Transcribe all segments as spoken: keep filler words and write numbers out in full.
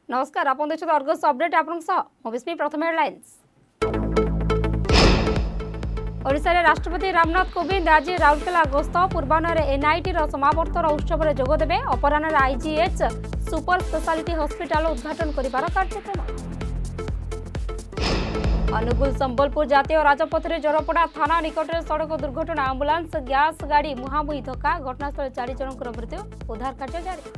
नमस्कार आपण देखुछत Argus update आपन सह मोबिस्मी प्रथम हेडलाइंस। ओडिशा रे राष्ट्रपति रामनाथ कोविंद आज राउरकेला गस्त पूर्वाह्न एनआईटी रो समावर्तन उत्सव में जोग देबे। अपराह्न आईजीएच सुपर स्पेशलिटी हॉस्पिटल उद्घाटन करिवार कार्यक्रम। अनुगुल संबलपुर जातीय राजपथ में जरपड़ा थाना निकट में सड़क दुर्घटना आंबुलांस गैस गाड़ी मुहांमुही धक्का घटनास्थल चार जन मृत्यु उद्धार कार्य जारी।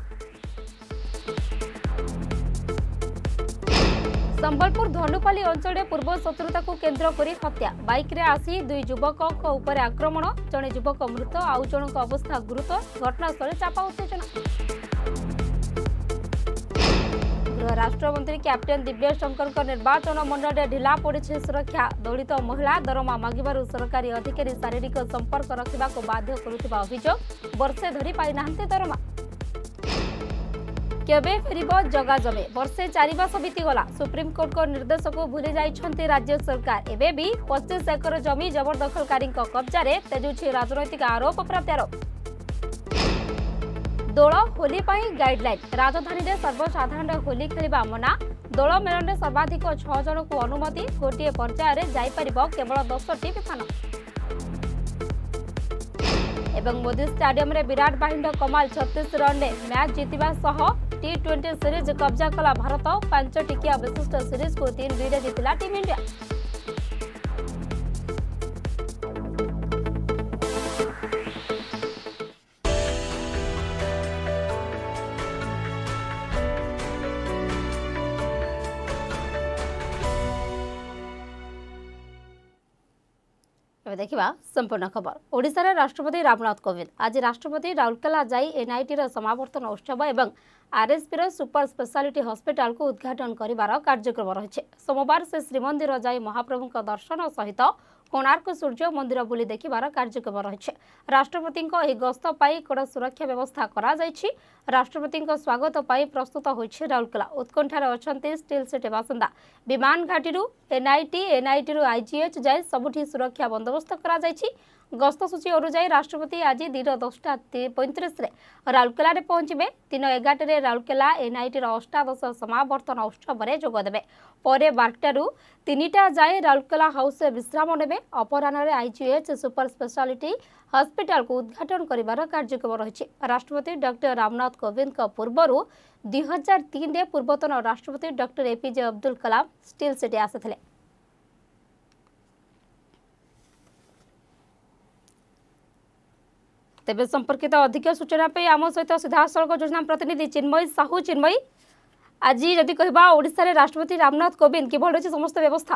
संबलपुर धनुपाली अंचल पूर्व शत्रुता को केन्द्र करी हत्या बाइक रे आसी दुई युवक उपर आक्रमण जड़े युवक मृत आउ जनक अवस्था गुरुतर घटनास्थल चापा उत्तेजना। गृह राष्ट्रमंत्री कैप्टेन दिव्य शंकर निर्वाचन मंडल में ढिला पड़ी सुरक्षा दलित महिला दरमा मागिबारु सरकारी अधिकारी शारीरिक संपर्क रखा बाध्य करुवा अभियोग वर्षे धरी पाई नाहांती दरमा। केबे फेरिबो जगा जमे वर्षे चारि मास बीतीगला सुप्रीमकोर्ट को निर्देश को भूली जाइछन्ति राज्य सरकार। एबे भी पच्चीस एकर जमी जबरदखलकारी कब्जा रे तेजुछि राजनैतिक आरोप प्रत्यारोप। दोल होली पाई गाइडलाइन राजधानी रे सर्वसाधारण होली खेलिबा मना दोल मेलन रे सर्वाधिक छह जन को अनुमति गोटे पर्याय रे जाई परिबो केवल दस टी विमान। एवं मोदी स्टेडियम रे विराट बाहिंड कमाल छत्तीस रन रे मैच जीतिबा सह टी ट्वेंटी सीरीज कब्जा कला भारत पांच टिकिया विशिष्ट सीरीज को तीन दुई रे जीतिला टीम इंडिया। देखा संपूर्ण खबर। ओडिशा रे राष्ट्रपति रामनाथ कोविंद आज राष्ट्रपति राउरकेला जाई एनआईटी रो समावर्तन उत्सव एवं आरएसपी रो सुपर स्पेशलिटी हॉस्पिटल को उद्घाटन करिवार कार्यक्रम रहिছে। सोमवार से श्रीमंदिर जाई महाप्रभु का दर्शन सहित कोणार्क सूर्य मंदिर बुली देखिबार कार्यक्रम रहिছে। राष्ट्रपति एही गस्त पाई कड़ा सुरक्षा व्यवस्था करा जायछि। राष्ट्रपति स्वागत पाई प्रस्तुत होइछि राउरकेला उत्कंठार अछंती स्टील सिटी बासिंदा विमान घाटी रु एनआईटी एनआईटी रु आईजीएच जाय सबुठी सुरक्षा बंदोबस्त करा जायछि। गस्त सूची अनुसार राष्ट्रपति आज दिन दसटा पैंतीस राउरकेला रे पहुंचे। दिन एगारटे रे राउरकेला एनआईटी अष्टादश समावर्तन उत्सव में जोगदेवे। पर बारटारू तीनटा जाए राउरकेला हाउस विश्राम नेबे। अपराह्न आईजीएच सुपर स्पेशलिटी हॉस्पिटल को उद्घाटन करिवार कार्यक्रम रही। राष्ट्रपति डॉक्टर रामनाथ कोविंद का पूर्वरु दुई हजार तीन रे पूर्वतन राष्ट्रपति doctor APJ Abdul Kalam steel city आसिथिले। तेबे संपर्कित अधिक सूचना पे आम सहित सीधासलख योजना प्रतिनिधि चिन्मयी साहू। चिन्मयी आज जदि कहबा ओडिशा रे राष्ट्रपति रामनाथ कोविंद कि भल समस्त व्यवस्था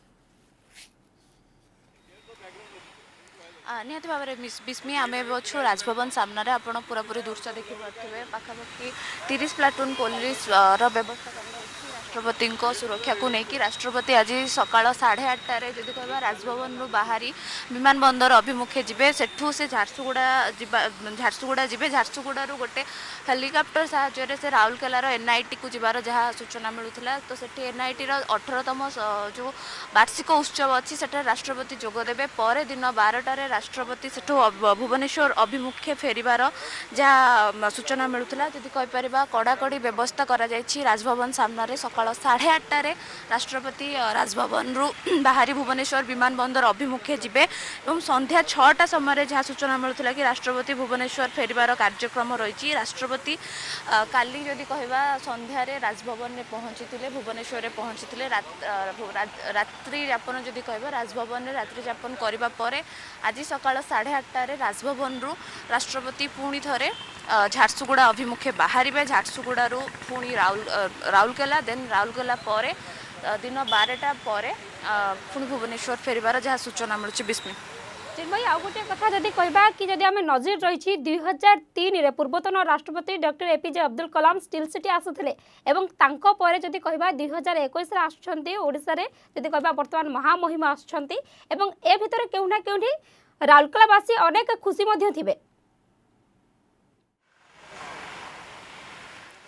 निहत भाव में बिस्मी आम अच्छु राजभवन सामने आपड़ पूरा पूरी दृश्य देखिपे पाखापाखि तीस प्लाटून पुलिस व्यवस्था राष्ट्रपति सुरक्षा को लेकिन राष्ट्रपति आज सकाल साढ़े आठटारे जदि कह राजभवन रु बाहरी विमान बंदर अभिमुखे जीवे सेठू से झारसुगुड़ा झारसुगुड़ा जीवे झारसुगुड़ा गोटे हेलिकप्टर साहाय्य से राउरकेलार एनआईटी को जीवार जहाँ सूचना मिलूला तो सेठी एनआईटी अठरतम जो वार्षिक उत्सव अच्छी से राष्ट्रपति जोगदेवे। पर दिन बारटारे राष्ट्रपति सेठू भुवनेश्वर अभिमुखे फेरिबार जहाँ सूचना मिलूला जदि कहीपर कड़ाकड़ी व्यवस्था करा जायछि। राजभवन सामने सकाल साढ़े आठटारे राष्ट्रपति राजभवन रु बाहरी भुवनेश्वर विमान बंदर अभिमुखे जीवे और संध्या छटा समय जहाँ सूचना मिलूला कि राष्ट्रपति भुवनेश्वर फेरिबार कार्यक्रम रही। राष्ट्रपति काली जदि कहवा संध्यारे राजभवन में पहुँची भुवनेश्वर में पहुँची रात्रि यापन जदि कहवा राजभवन में रात्रि यापन करने पर आज सकाल साढ़े आठटारे राजभवन रु राष्ट्रपति पुणी थे झारसुगुड़ा अभिमुखे बाहर झारसुगुड़ा पुणी राउल राउरकेला देन राउरकेला पर दिन बारटा पर पुणी भुवनेश्वर फेरिबार जहाँ सूचना मिलूँ। बिस्मी चिन्मयी आउ गोटे कथा जदि कहबा कि जदि आमे नजर रही दुई हजार तीन रे पूर्वतन राष्ट्रपति doctor APJ Abdul Kalam steel city आसुथिले एवं तांको परे जदि कहबा दुई हजार इक्कीस रे आछंती ओडिसा रे जदि कहबा वर्तमान महामहिमा आछंती एवं ए भितर केउना केउठी राउरकेलावासी अनेक खुशी मध्ये थिबे।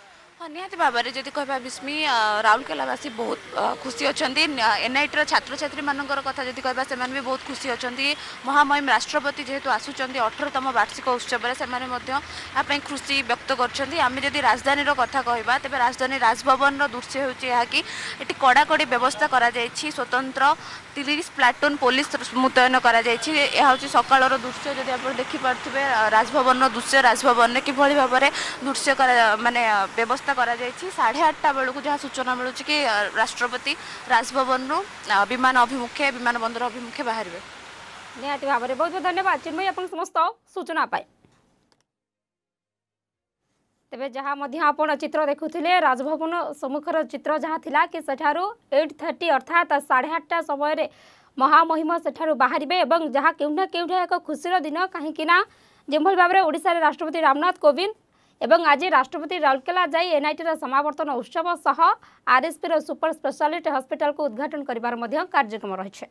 हाँ निहाती भाव में जदि कह विस्मी राउरकेलावासी बहुत खुशी अच्छा एनआईटी छात्र छात्री मानकर कथा जदि कह से भी बहुत खुशी अच्छा महामहिम राष्ट्रपति जेहेतु आसुच्च अठरतम वार्षिक उत्सव से खुशी व्यक्त करम जदि राजधानी कथा कहवा तेज राजधानी राजभवन दृश्य होती कि ये कड़ाकड़ी व्यवस्था करा स्वतंत्र तीस प्लाटून पुलिस मुतयन करा सकाल दृश्य जदि आप देखिपे राजभवन दृश्य राजभवन में किभली भाव में दृश्य माने व्यवस्था करा जायछि साढ़े आठटा बेलू जहाँ सूचना मिलूँ कि राष्ट्रपति राजभवन विमान अभिमुखे विमान बंदर अभिमुखे बाहर निहाती भाव में बहुत बहुत धन्यवाद चिन्मयी आप समस्त सूचना पाए तेबे जहाँ मध्य आपण चित्र देखुथिले राजभवन सम्मुखर चित्र जहाँ थिला कि सेठारु आठ तीस अर्थात साढ़े आठटा समय महामहिम सेठारु बाहरिबे एवं जहाँ केउना केउठा एक खुशीर दिन कहीं जेभली भाव में ओडिशा रे राष्ट्रपति रामनाथ कोविंद एवं आज राष्ट्रपति राउरकेला जाई एनआईटी समावर्तन उत्सव सह आरएसपी सुपर स्पेशालिटी हॉस्पिटल को उद्घाटन करिवार मध्य कार्यक्रम रहिছে।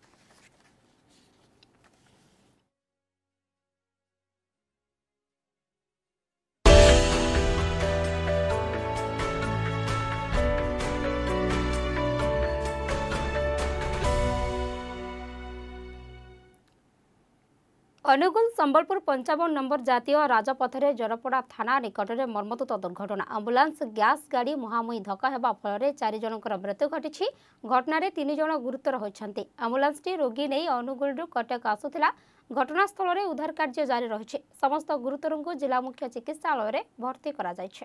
अनुगुल संबलपुर पंचावन नंबर जातीय राजपथरे जरपड़ा थाना निकट में मर्मतुत दुर्घटना आंबुलांस गैस गाड़ी मुहांमुही धक्का हेबा फल चारि जनकर मृत्यु घटी घटना तीन जन गुरुतर होती आंबुलांसटी रोगी नहीं अनुगुल कटक आसुला घटनास्थल में उद्धार कार्य जारी रही समस्त गुरुतर को जिला मुख्य चिकित्सालय में भर्ती करा जायछि।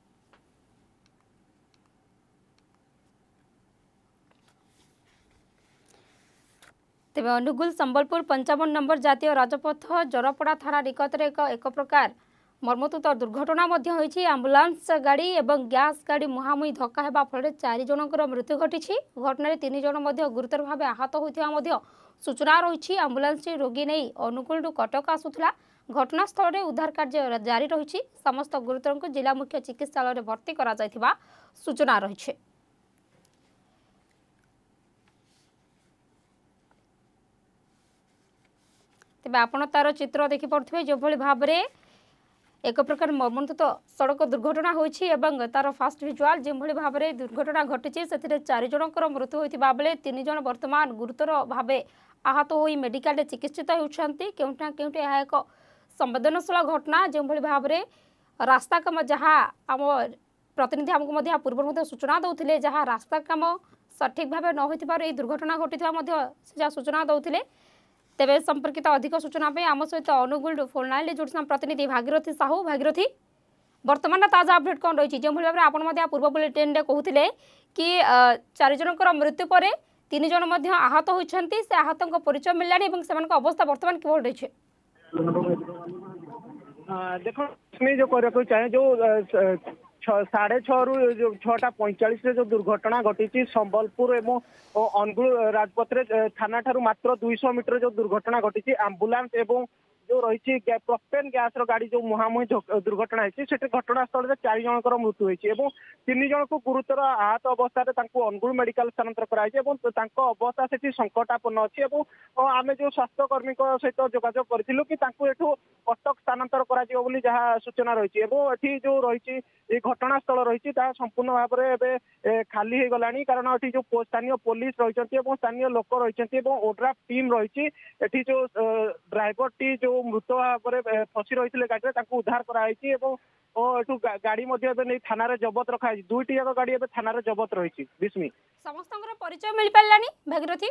तेबे अनुगुल संबलपुर पंचावन नंबर जातीय राजपथ जरपड़ा थाना निकट में एक एक प्रकार मर्मतुत दुर्घटना होती आंबुलांस गाड़ी एवं गैस गाड़ी मुहांमुही धक्का हेबा फल चारि जनकर मृत्यु घटी घटना तीन जन गुरुतर भाव आहत होता सूचना रही आंबुलांस रोगी नहीं अनुगुल कटक आसुला घटनास्थल में उद्धार कार्य जारी रही समस्त गुरुतर को जिला मुख्य चिकित्सालय में भर्ती करा जायथिबा सूचना रही। तेबे आपण तार चित्र देखि पड़थिबे जो भली भाव रे एक प्रकार मर्मन्तुत सड़क दुर्घटना होइछि एवं तार फास्ट विजुअल जो भली भाव रे दुर्घटना घटिछि सेथिरे चारि जनकर मृत्यु होइतिबा बेले तीन जन वर्तमान गुरुतर भावे आहत होई मेडिकल चिकित्सित होउछन्ति केउठा केउठे यह एक संवेदनशील घटना जो भली भाव रे रास्ता काम जहाँ आम प्रतिनिधि आमको मध्य पूर्व मध्य सूचना दौथिले जहाँ रास्ता काम सठिक भाव न होइतिबार ए दुर्घटना घटिथिबा मध्य से सूचना दौथिले तेबे संपर्कित अधिक सूचना पे आम सहित अनुगुल फोन लाइन जोड़ प्रतिनिधि भागीरथी साहू भागीरथी वर्तमान ताजा अपडेट कौन रही जो भाव में आप पूर्व बुलेटिन कहते कि चार जनकर मृत्यु पर तीन जन आहत होती से आहत परिचय मिललानी अवस्था वर्तमान किभली रही देखो जो करने चाहे जो साढ़े छु छटा पैंचाश जो दुर्घटना घटी संबलपुर एवं अनुगुल राजपथ थाना ठारू मात्र दुईश मीटर जो दुर्घटना घटी आंबुलांस एवं जो रही प्रोपेन गैस गाड़ी जो मुहांमुही दुर्घटना होती घटनास्थल में चार जनकर मृत्यु होती तीन जन को गुरुतर आहत अवस्था अनुगुल मेडिकल स्थानांतर कराई अवस्था से संकटापन्न अच्छी आम जो स्वास्थ्यकर्मी सहित जोगाजोग करूँ कि एठू कटक स्थानांतर करा सूचना रही है जो रही घटनास्थल रही संपूर्ण भाव में खाली हो गलानी कारण ये जो स्थानीय पुलिस रही स्थानीय लोक रही ओड्राफ टीम रही जो ड्राइवर टी जो मृत भाव में फसी रही गाड़ी उद्धार कराई गाड़ी नहीं थाना जबत रखा दुईटी जाक गाड़ी थाना जबत रही विस्मी समस्त परिचय मिल पारानी भागीरथी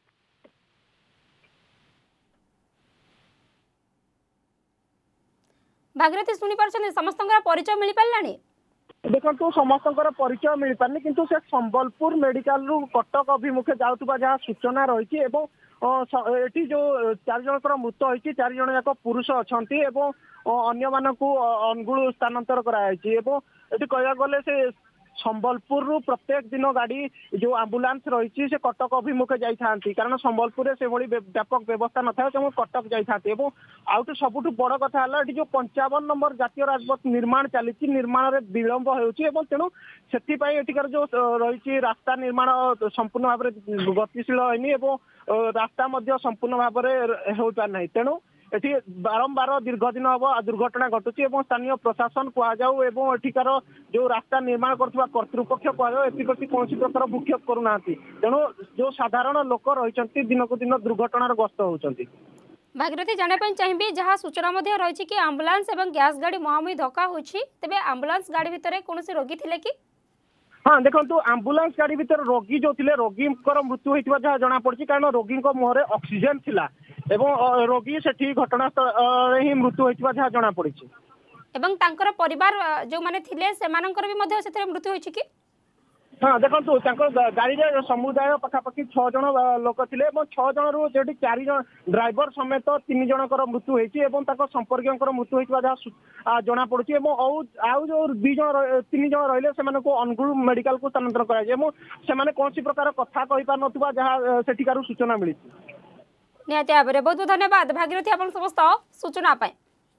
भागीरथी शुणी पार्छन समस्त परिचय मिल पारानी देखो समस्त परिचय मिल पारनी किंतु से संबलपुर मेडिकल रु कटक अभिमुखे जाउतबा जहाँ सूचना रही एटी जो चार जनकर मृत होती चार जन जाक पुरुष अच्छा अन्य मानक अनुगुल स्थानांतर कराई कहवा गले से संबलपुर रु प्रत्येक दिन गाड़ी जो आंबुलांस रही से कटक अभिमुखे जाती कारण संबलपुर से भली व्यापक व्यवस्था न था कटक जाती आउट सबुठ बड़ कथा है जो पंचावन नंबर जातीय राजपथ निर्माण चली निर्माण में विलंब हो तेणु से जो रही रास्ता निर्माण संपूर्ण भाव में गतिशील होनी रास्ता संपूर्ण भाव में हो पार ना तेणु एठी बारंबार दीर्घ दिन हम दुर्घटना घटुची स्थानीय प्रशासन कहुযাও এবং এঠিকার जो रास्ता निर्माण करथुवा कर्तृपक्ष कहुযাও एतिकति कोनसी प्रकार भूक्षेप करूना तेणु जो साधारण लोक रही दिन को दिन दुर्घटनार ग्रस्त होउचंती। भागीरथी जाना चाहिए जहाँ सूचना रही कि आंबुलांस और गैस गाड़ी मुहांमुही धक्का होछि तेबे आंबुलांस गाड़ी भितर कोनोसी रोगी थिले कि? हाँ देखो आंबुलांस गाड़ी भीतर रोगी जो थे रोगी मृत्यु होता जहाँ जना पड़ी कारण रोगी मुहर ऑक्सीजन थिला एवं रोगी से घटनास्थल ही मृत्यु होता जहाँ जना पड़ी एवं तांकर परिवार जो माने थिले सेमानंकर भी मध्य सेथरे मृत्यु होछि कि? हाँ देखो गाड़ी समुदाय पखापाखि छह जन लोक थे छह जन रु चार जन ड्राइवर समेत तीन जनकर मृत्यु होती संपर्क मृत्यु होता जहाँ जना पड़ी आउ जो दुई जन तीन जन रही से अनुगुल मेडिकल को स्थानांतर कर कौन प्रकार कथा कही पार ना जहाँ सेठिकार सूचना मिली। निहाती भाव में बहुत बहुत धन्यवाद भागीरथी आप समस्त सूचना पाए।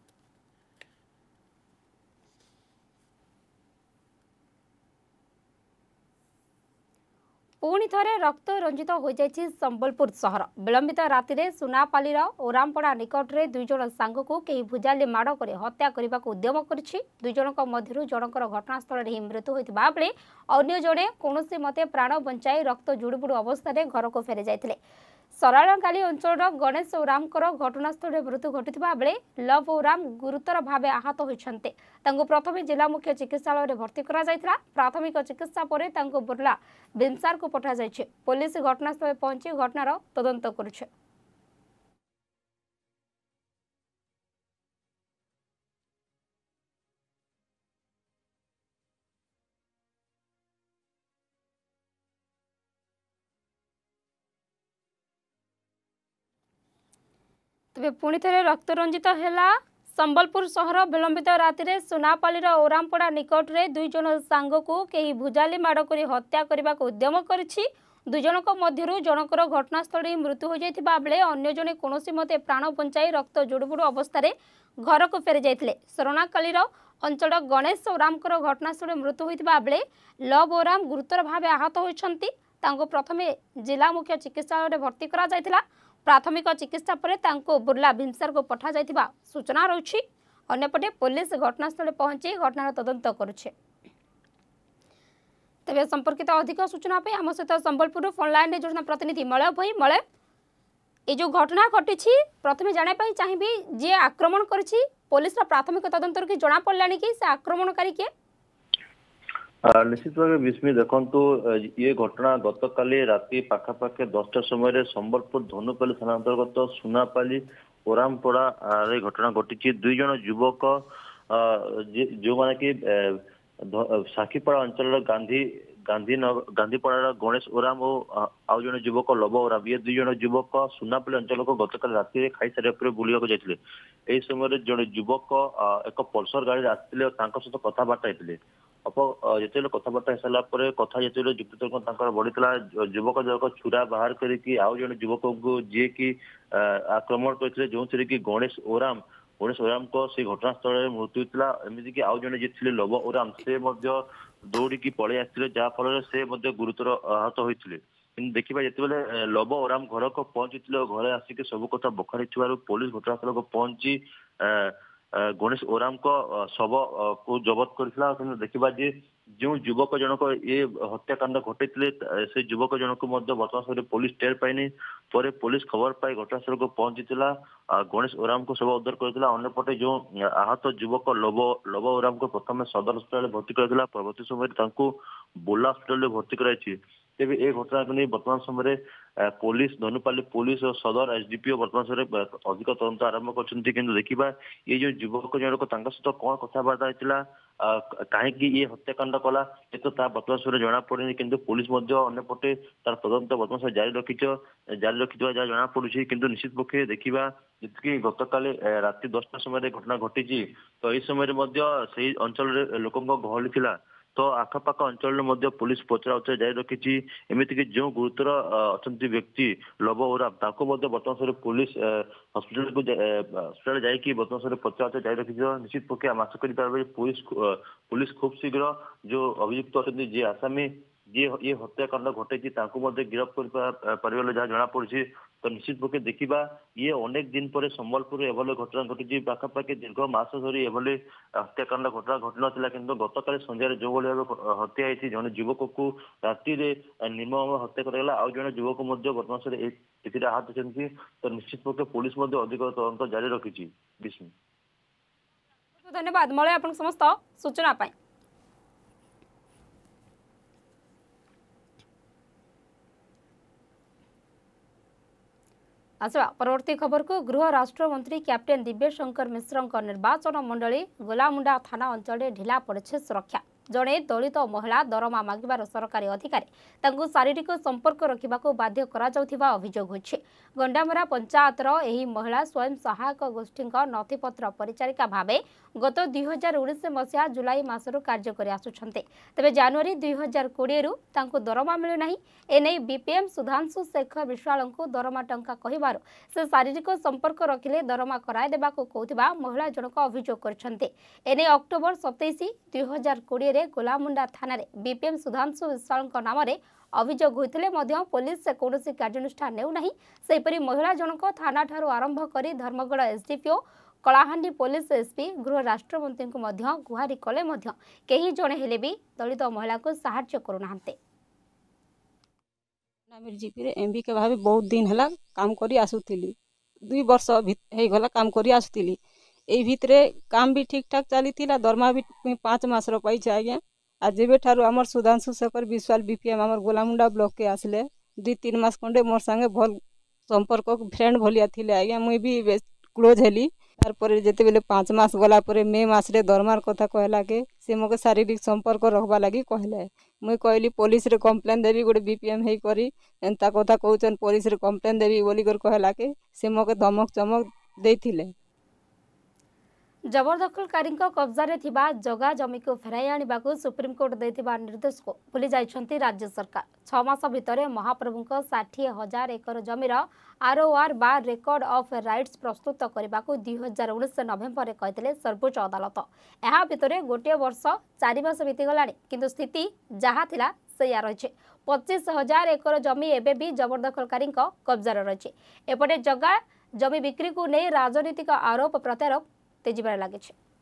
पुणी थे रक्त रंजित हो जाइछि संबलपुर सहर। विलंबित राति में सुनापालीर ओरामपड़ा निकट में दुई जन सांग को कई भुजाली माड़ कर हत्या करने को उद्यम करिछि। दुई जनक मध्यरु जनकर घटनास्थल ही मृत्यु होइतिबा बेले अन्य जणे कौनसी मते प्राण बंचाई रक्त जुड़ुबुड़ु अवस्था घर को फेरी जाइतिले। सराळकाली अंचल गणेश ओराम घटनास्थल मृत्यु घटी बेले लव ओराम गुरुतर भाव आहत होइछन्ते। तांको प्रथमे जिला मुख्य चिकित्सालय भर्ती करा जायथिला। प्राथमिक चिकित्सा परे तांको बुर्ला बिनसार को पठा जायछि। पुलिस घटनास्थल पहुंची घटनार तदंत करुछे। तेज पुणी थे रक्त रंजित है संबलपुर सहर। विलंबित राति में सुनापालीर ओरामपड़ा निकट में दुई जन सांग को कई भुजाली माड़ कर हत्या करने को उद्यम करिछि। दुई जनक मध्यरु जनकर घटनास्थल ही मृत्यु हो जाइतिबा बेले अन्य जने कौनसी मते प्राण बंचाई रक्त जुड़ुबुड़ु अवस्था घर को फेरी जाइतिले। शरणाकालीर अंचल गणेश ओराम घटनास्थल मृत्यु होइतिबा बेले लव ओराम गुरुतर भाव आहत होइछन्ति। तांको प्रथमे जिला मुख्य चिकित्सालय भर्ती करा जाइतिला। प्राथमिक चिकित्सा पर तांको बुर्ला बिमसार को पठा जाइतिबा सूचना रही। अन्यपटे पुलिस घटनास्थल पहुंची घटनार तदंत करुछे। तेज संपर्कित अधिक सूचना पे आम सहित संबलपुर फोनलाइन में जोड़ना प्रतिनिधि मलय भाई। मलय ये जो घटना घटी प्रथम जानापी चाहिए जी आक्रमण करिछि पुलिस प्राथमिक तदंत कि जना पड़लानी कि से आक्रमणकारी किए? निश्चित भाव विस्मी देखु ये घटना गत काली राति पाखापाखि दसटा समय संबलपुर धनुपाली थाना अंतर्गत सुनापाली ओरामपड़ा घटना घटी। दुई जन युवक जो माने कि साखीपड़ा अंचल गांधी गांधी गांधीपड़ा गणेश ओराम और आउ जन युवक लव ओराम ये दुई जन युवक सुनापाली अंचल को गतकाल राति खाई सारे बुलिया जाते। यही समय जन युवक एक पल्सर गाड़ी आसते सहित कथबार्ता होते। जिते कथबार्ता हो सारापर कथा जो युक्त बढ़ीला युवक जगह छुरा बाहर करके आउ जन युवक को जी की आक्रमण करते जो थी कि गणेश ओराम गणेश ओराम को से घटनास्थल मृत्यु होता। एमती कि आउ जन जी थे लव ओराम से दौड़ी पलि आसते जहाँफल से गुरुतर आहत होते। देखा जिते लव ओराम घर को पहुंची घरे आसिक सब कथा बखाड़ी पुलिस घटनास्थल को पहुंची गणेश ओराम को शव को जबत करथिला। देखा जे जो युवक जनक ये हत्याकांड घटे से युवक जनक वर्तमान समय पुलिस टेर पाइनी पर पुलिस खबर पाई घटनास्थल को पहुंची गणेश ओराम को शव उद्धार करथिला। अन्यपटे जो आहत युवक लव लव ओराम को प्रथम सदर अस्पताल भर्ती करथिला परवर्ती समय बुर्ला अस्पताल भर्ती कराई। तेज ए घटना को नहीं वर्तमान समय पुलिस धनुपाली पुलिस और सदर एसडीपीओ वर्तमान समय अधिक तदंत आरंभ कर देखा ये जो युवक जनक सहित कौन कथबार्ता होता कहीं ये हत्याकांड कला ये तो वर्तमान समय जना पड़े कि पुलिस अन्यपटे तार तदंत वर्तमान समय जारी रखी जारी रखि जहाँ जना पड़ी कि निश्चित पक्षे देखा जी गत काली राति दसटा समय घटना घटी तो यही समय अंचल लोक गहली था तो आखपाख अंचल पुलिस पचरा उचरा जारी रखी। एमती कि जो गुरुतर अच्छा व्यक्ति लव ओराम वर्तमान समय पुलिस हस्पिटाल को हस्पिटाल जाकि वर्तमान समय पचरा उचरा जारी रखी। निश्चित पक्षे आम आशा कर पुलिस पुलिस खूब शीघ्र जो अभियुक्त अच्छा जी आसामी जी ये हत्याकांड घटे गिरफ्त कर जहाँ जना पड़ी तो निश्चित पक्षे देखा ये अनेक दिन पर संबलपुर एभली घटना घटी पाखापाखि दीर्घ मास धरी एभली हत्याकांड घटना घटी नाला कि गतकाल संध्यार जो भाव हत्या होती जड़े युवक को राति निर्मम हत्या कराला आउ जड़े युवक बदमाश आहत होती तो निश्चित पक्षे पुलिस अधिक तदंत जारी रखी। विष्णु धन्यवाद मलय आपन समस्त सूचना पाई। आसवा परवर्ती खबर को गृह राष्ट्र मंत्री कैप्टेन दिव्य शंकर मिश्र निर्वाचन मंडली गोलामुंडा थाना अंचल ढिला पड़े सुरक्षा जड़े दलित महिला दरमा मागिबार सरकारी अधिकारी तांको शारीरिक संपर्क रखा बाध्य करा अभियोग होइछे। गंडामरा पंचायतर एही महिला स्वयं सहायक गोष्ठी नथिपत्र परिचारिका भावे गत दुई हजार उन्नीस मसीहा जुलाई मासरू कार्य कर आसुछन्ते तेबे जनवरी दुई हजार कोड़े रु तांको दरमा मिलु नाही एने बीपीएम सुधांशु शेखर विश्वाल को दरमा टंका कहिबारु से शारीरिक संपर्क रखिले दरमा कराय देबाको कहउथिबा महिला जनक अभियोग करछन्ते। एने अक्टोबर सत्ताईस दुई हजार कोड़े रे गोलामुंडा थाना रे बीपीएम सुधांशु विश्वाल नाम रे अभियोग होइतिले मध्य पुलिस से कौनसी कार्यानुष्ठान नेउ नाही। सेपरि महिला जनक थाना ठारू आरंभ करी Dharmagarh SDPO Kalahandi police SP गृह राष्ट्रमंत्री को मध्य गुहारी कले मध्य केही जणे हेले भी दलित महिला को सहायता करूनाहांते। जीपी रे एमबी के भावे बहुत दिन हला काम करी आसुथिली दुई वर्ष हे गला काम करी आसुथिली एई भितरे काम भी ठीक ठाक चलीथिला दरमा भी पाँच मास रो पाई आज्ञा आ जेबे ठारू हमर सुधांशु शेखर विश्वाल बीपीएम हमर गोलामुंडा ब्लॉक के आसले दुई तीन मास खंडे मोर संगे भल संपर्क फ्रेंड भलिया थिले आज्ञा मुई भी क्लोज हेली तार पर जेते बेले पाँच मास गला पर मे मास रे दरमार कथा कहला के से मोके शारीरिक संपर्क रखबा लगी कहले मुई कहली पुलिस रे कंप्लेन देबी गोटे बीपीएम हेई करी एंता कथा कहउचन पुलिस रे कंप्लेन देबी बोली कर कहला के से मोके धमक चमक देथिले। जबरदखलकारी कब्जा थिबा जगा जमी को फेराई आनिबाकू सुप्रीमकोर्ट देथिबा निर्देश को भूली जाइछन्ती राज्य सरकार। छह मास भितरे महाप्रभु षाठी हजार एकर जमीर आरओआर बा रेकर्ड ऑफ राइट्स प्रस्तुत करने दुई हजार उन्नीस नवेम्बर में कहते सर्वोच्च अदालत। यह भितर गोटे वर्ष चार मास बीतीगला किंतु स्थिति जहाँ थिला सैया रही पच्चीस हजार एकर जमी एवं भी जबरदखलकारी कब्जार रही। एपटे जगा जमी बिक्री को नहीं राजनीतिक आरोप प्रत्यारोप तेजीबार लगे।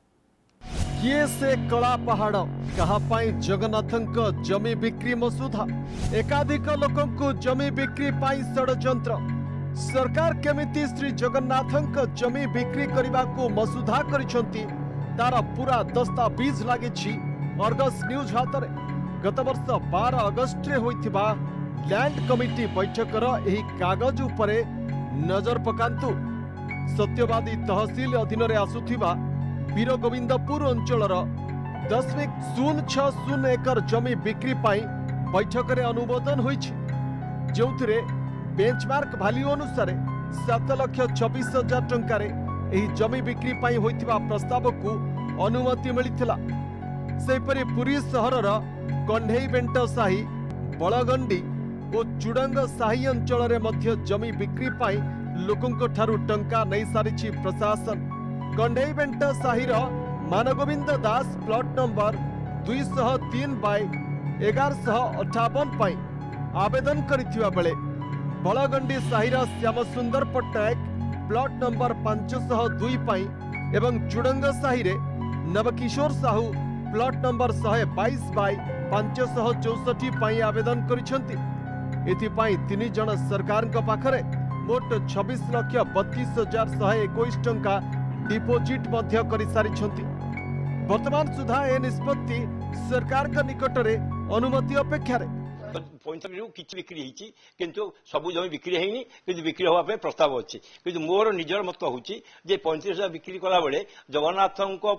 किए से कला पहाड़ कहापाई जगन्नाथंक जमी बिक्री मसुधा एकाधिक लोकंकु जमी बिक्री पाई षडयंत्र सरकार केमिति श्री जगन्नाथंक जमी बिक्री करने को मसुधा करिसंती तार पूरा दस्तावेज लागिछि अर्गस न्यूज हाथ में। गत वर्ष बारह अगस्ट रे होइथिबा लैंड कमिटी बैठकर एही कागज उपरे नजर पकांतु। सत्यवादी तहसील अधीन रे आसुथिबा वीर गोविंदपुर अंचलर दशमिक शून्य छह शून्य एकर जमी बिक्री पाई बैठक रे अनुमोदन होइछि जोथिरे बेंचमार्क वैल्यू अनुसार सात लाख छब्बीस हजार टंका रे एही जमी बिक्री पाई होइथिबा प्रस्ताव को अनुमति मिलिथिला। सेपरि पुरी सहरर कंढेई बेंट साही बलगंडी और चुडंग साही अंचल रे मध्य जमी बिक्री पाई लोकंक ठारू टंका नहीं सारिछि प्रशासन। कंढेई बेंट साहीर मानगोविंद दास प्लॉट नंबर दुई सौ तीन बाय एगारश अठावन पाई आवेदन करिथिबा बेले बलगंडी साहीर श्याम सुंदर पट्टनायक प्लॉट नंबर पांच सौ दुई पाई एवं चुडंग साही रे नवकिशोर साहू प्लॉट नंबर सौ बाईस बाय पांच सौ चौसठ पाई आवेदन करिसंती। एथिपाई तीन जन सरकार पाखरे मोट छब्बीस लाख बत्तीस हजार शहे इक्कीस टंका डिपोजिट मध्य करि सारिछंती। वर्तमान सुधा ए निष्पत्ति सरकार का निकट रे अनुमति अपेक्षा रे पैंतालीस किसी बिक्री होती किंतु सबू जमी बिक्री है कि बिक्री हाँपे प्रस्ताव अच्छी कि मोर निजर मत हूँ जे पैंतीस हजार बिक्री कला बेले जगन्नाथ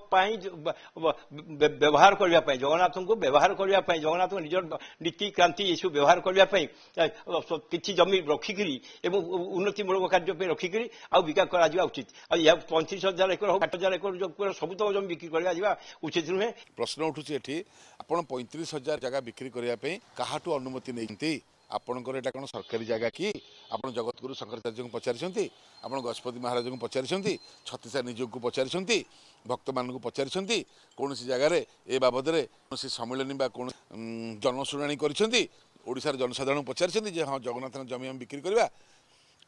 व्यवहार करने जगन्नाथ को व्यवहार करने जगन्नाथ निजर नीति क्रांति ये व्यवहार करने किसी जमी रखिकी उन्नतिमूलक कार्य रखिकी आ विकास करा उचित आ पैंतीस हजार एकर हो आठ हजार एकर सब तक जमी बिक्री करा उचित नुहे। प्रश्न उठुची एठी आपण पैंतीस हजार जगह बिक्री करने काहाटू अनुमति नहीं आपणकर एटा कौन सरकारी जगह कि आप जगतगुरु शंकराचार्य को पचारि आप गजपति महाराज को पचारि छत्तीसा निजोग को पचारि भक्त मान को पचारि कौन जगार ए बाबद कौन सम्मिलनी कौन जनशुणी कर जनसाधारण पचारि हाँ जगन्नाथ जमी आम बिक्री करवा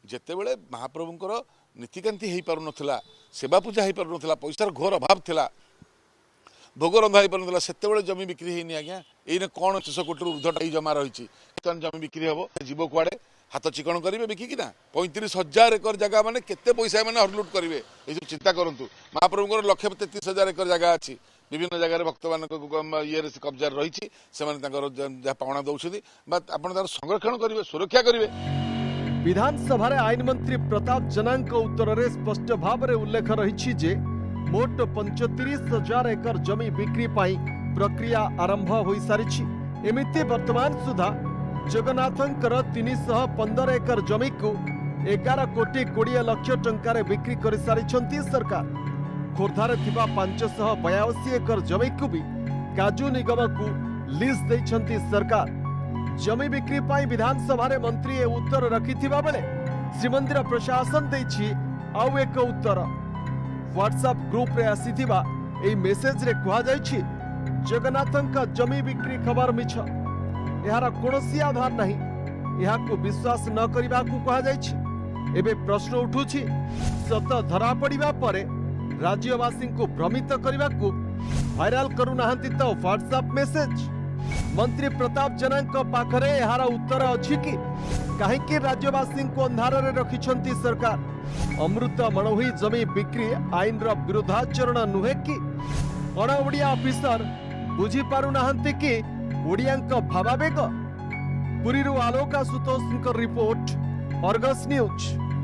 जितेबले महाप्रभुंकर नीतिकांति हो पार नाला सेवा पूजा हो पार नाला पैसार घोर अभाव था भोग रंधा हो पार से जमी बिक्री होनी आज्ञा ये कौन शेष कोटी ऊर्धटा जमा रही जमी बिक्री हम जीव कुआड़े हाथ चिकण करेंगे बिकिना पैंतीस हजार एकर जगह मैंने केते पैसा मैंने हरलुट करेंगे ये सब चिंता करूँ महाप्रभुंर लक्ष तेतीस हजार एकर जगह अच्छी विभिन्न जगह भक्त मान ये कब्जा रही जहाँ पावना दौरान आप संरक्षण करेंगे सुरक्षा करेंगे। विधानसभा आईन मंत्री प्रताप जेनाଙ୍କ उत्तर स्पष्ट भाव में उल्लेख रही जे मोट पंचतीस हजार एकर जमी बिक्री पाई प्रक्रिया आरंभ हो सारी एमिति वर्तमान सुधा जगन्नाथंकर तीन सौ पंदर एकर जमी को एगार कोटी कोड़े लक्ष टंकार बिक्री कर सारी सरकार खोर्धार थिबा पांच सौ बयासी एकर जमी को भी काजू निगम को लीज देइछंती सरकार। जमी बिक्री पाई विधानसभा रे मंत्री ए उत्तर रखिथिबा बेले श्रीमंदिर प्रशासन देछि आउ एक उत्तर व्हाट्सएप ग्रुप रे आसीथिबा एई मेसेज रे कुहा जायछि जगन्नाथंका जमी बिक्री खबर मिछ यार कोनोसी आधार नहीं यहां को विश्वास न करबा को कहा जायछि। एबे प्रश्न उठुछि सत धरा पड़िबा परे राज्यवासी को भ्रमित करबा को वायरल करू नाहंती तो व्हाट्सएप मेसेज मंत्री प्रताप जेनाଙ୍କ पाखरे यार उत्तर अछि कि काहे कि राज्यवासी को अंधार रे रखिछंती सरकार अमृत मणोही जमी बिक्री आईन रो विरोधाचरण नुहे कि अण ओडिया ऑफिसर बुझी पारु नाहंती कि ओडियांक भावावेग। पुरीरू आलोका सुतोषଙ୍କ report Argus news.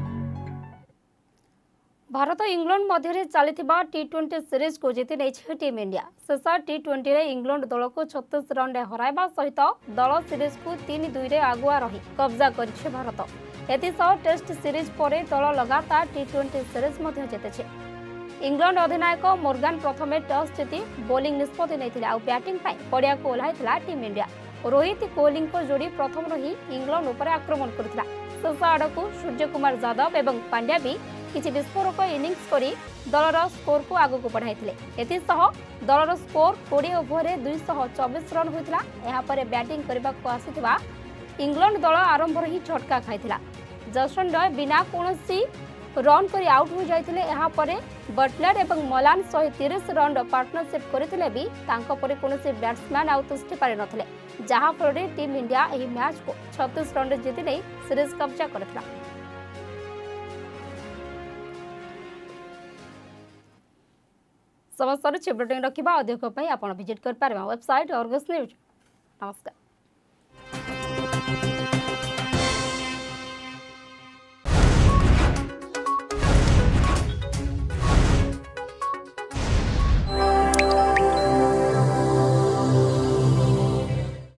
Bharat England मध्य चली टी ट्वेंटी सीरीज को जीति नहीं टीम इंडिया शेष टी ट्वेंटी इंग्लैंड दल को छत्तीस रन हराइबा सहित दल सीरीज को तीन दुई रे आगुआ रही कब्जा कर भारत एसह टेस्ट सीरीज पर दल लगातार टी ट्वेंटी सीरीज जीते। इंग्लैंड अधिनायक मोर्गान प्रथमे टॉस जीति बोलिंग निष्पत्ति नहीं आउ बैटिंग पड़िया को ओह्लाई टीम इंडिया रोहित कोहली जोड़ी प्रथम रही इंग्लैंड उपर आक्रमण करथिला शेष आड़क सूर्यकुमार यादव एवं पांड्या भी किछि विस्फोरक इनिंग्स करी दलर स्कोर को आगक बढ़ाइथिले एथिसह दलर स्कोर बीस ओभर में दुई सौ चौबीस रन होइतिला। एहा परे बैटिंग करबा को आसीथिबा इंग्लैंड दल आरंभ रही झटका खाइथिला जसवंत बिना कोनोसी रन करी आउट हो जाइथिले। एहा परे बटलर एवं मलान एक सौ तीस रन पार्टनरशिप करथिले भी तांको परे कोनोसी बैट्समैन आउट तुष्टि पारि नथिले जहां फଳରେ टीम इंडिया एही मैच को छत्तीस रन जीति नै सीरीज कब्जा करथिला। समस्त बुलेटिन रखा अधिक आप विजिट कर पारे वेबसाइट अर्गस न्यूज। नमस्कार।